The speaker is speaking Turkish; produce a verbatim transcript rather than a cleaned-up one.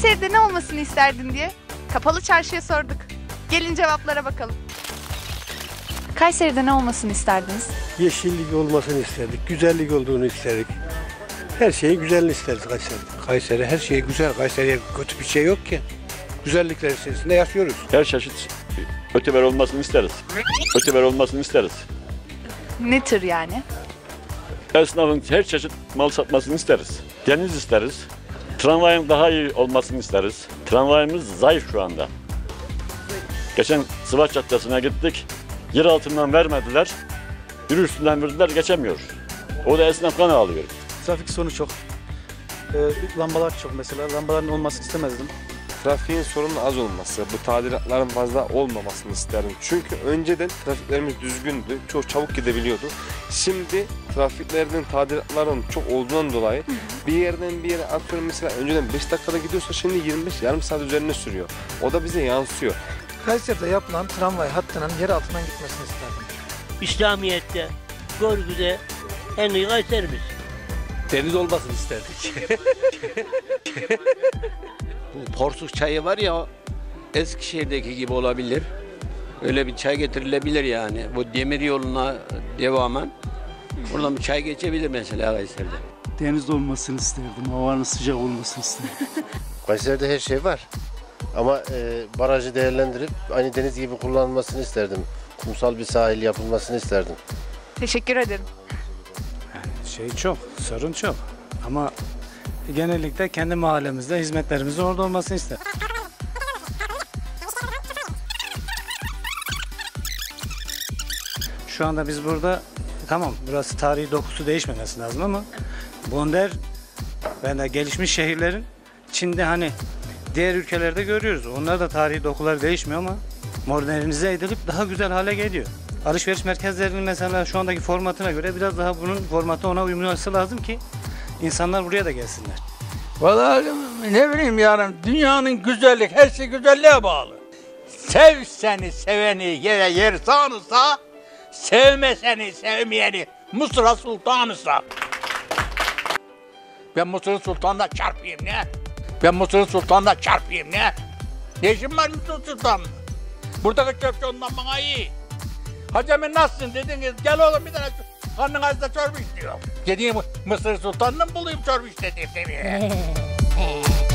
Kayseri'de ne olmasını isterdin diye kapalı çarşıya sorduk. Gelin cevaplara bakalım. Kayseri'de ne olmasını isterdiniz? Yeşillik olmasını isterdik, güzellik olduğunu isterdik. Her şeyin güzelliğini isteriz Kayseri'de. Kayseri her şey güzel. Kayseri'ye kötü bir şey yok ki. Güzellikler içerisinde yaşıyoruz. Her çeşit öteber olmasını isteriz. Öteber olmasını isteriz. Ne tür yani? Esnafın her çeşit mal satmasını isteriz. Deniz isteriz. Tramvayın daha iyi olmasını isteriz. Tramvayımız zayıf şu anda. Geçen Sıvaç Caddesi'ne gittik. Yer altından vermediler. Bir üstünden verdiler, geçemiyoruz. O da esnaf kan ağlıyor. Trafik sorunu çok. Ee, lambalar çok mesela. Lambaların olmasını istemezdim. Trafiğin sorunun az olması, bu tadilatların fazla olmamasını isterdim. Çünkü önceden trafiklerimiz düzgündü, çok çabuk gidebiliyordu. Şimdi trafiklerinin, tadilatların çok olduğundan dolayı bir yerden bir yere atıyorum mesela önceden beş dakikada gidiyorsa şimdi yirmi beş yarım saat üzerine sürüyor. O da bize yansıyor. Kayseri'de yapılan tramvay hattının yer altından gitmesini isterdim. İslamiyet'te, görgüde en iyi Kayseri'miz. Deniz olmasını isterdik. Bu porsuk çayı var ya, Eskişehir'deki gibi olabilir. Öyle bir çay getirilebilir yani. Bu demir yoluna devamen. Buradan bir çay geçebilir mesela Kayseri'de. Deniz olmasını isterdim. Havanın sıcak olmasını isterdim. Kayseri'de her şey var. Ama e, barajı değerlendirip aynı deniz gibi kullanılmasını isterdim. Kumsal bir sahil yapılmasını isterdim. Teşekkür ederim. Şey çok, sorun çok. Ama genellikle kendi mahallemizde hizmetlerimizin orada olmasını ister. Şu anda biz burada, tamam burası tarihi dokusu değişmemesi lazım ama Bonder ve de gelişmiş şehirlerin Çin'de hani diğer ülkelerde görüyoruz. Onlar da tarihi dokuları değişmiyor ama modernize edilip daha güzel hale geliyor. Alışveriş merkezlerinin mesela şu andaki formatına göre biraz daha bunun formatı ona uyumlaması lazım ki insanlar buraya da gelsinler. Vallahi ne bileyim yani dünyanın güzellik, her şey güzelliğe bağlı. Sev seni seveni yere yer sağınıza, sevme seni sevmeyeni Mısır'a sultanısa. Ben Mısır'ın sultanına çarpayım ne? Ben Mısır'ın sultanına çarpayım ne? Ne işim var Mısır sultanına? Buradaki çöpçü ondan bana iyi. Hacı Emin nasılsın dediniz, gel oğlum bir tane karnın ağzında çorba istiyor. Gideyim Mısır sultanını mı bulayım çorba istediğim seni?